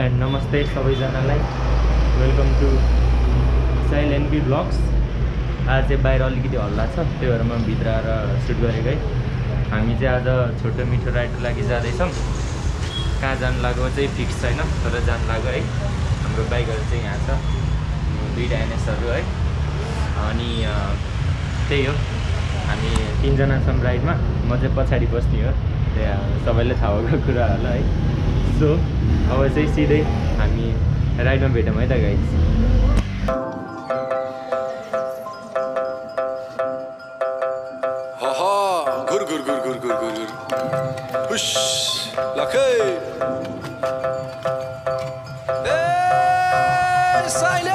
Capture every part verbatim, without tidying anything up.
And नमस्ते सबैजनालाई। Welcome to Sail NB blogs. आज चाहिँ बाहिर अलिकति हल्ला छ, त्यही भएर म भित्र आएर सुट गरेको है। हामी चाहिँ आज छोटो मिठो राइडको लागि जाँदैछौँ। कहाँ जानु लाग्यो चाहिँ फिक्स छैन, तर जानु लाग्यो है। हाम्रो बाइकहरू चाहिँ यहाँ छ, दुईवटा एनएसहरू है। अनि त्यही हो, हामी तिनजना छौँ राइडमा। म चाहिँ पछाडि बस्ने हो, त्यहाँ सबैलाई थाहा भएको कुरा होला है। सो अब चाहिँ सिधै हामी राइडमा भेटौँ है त गाइस। घुर घुर घुर घुर घुर घुर घुर हुश लखे ए साइले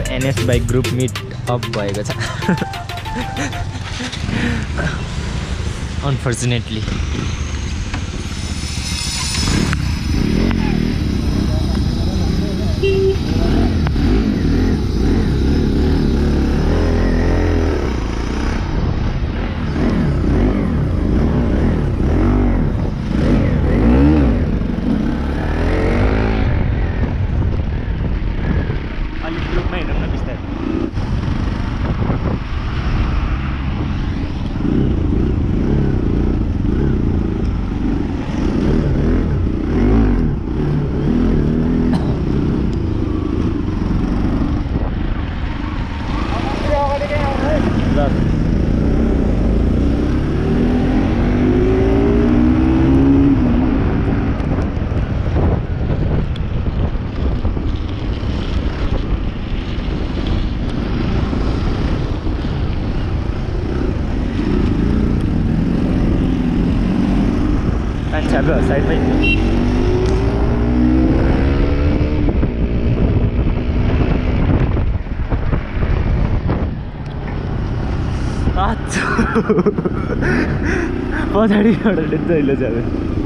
NS bike group meet up भएको छ अनफर्चुनेटली। साइड में पछाडिबाट डेन्जर जाँदै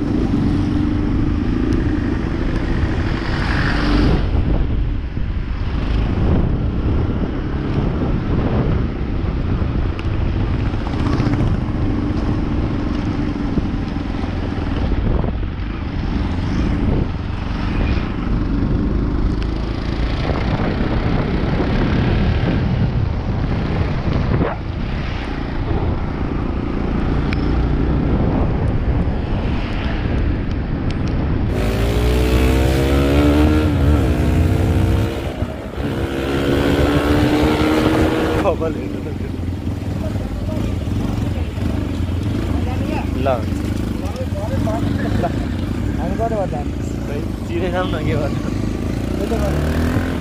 ल हामी कतै बता चिरे खाऊँ न के गर्नु।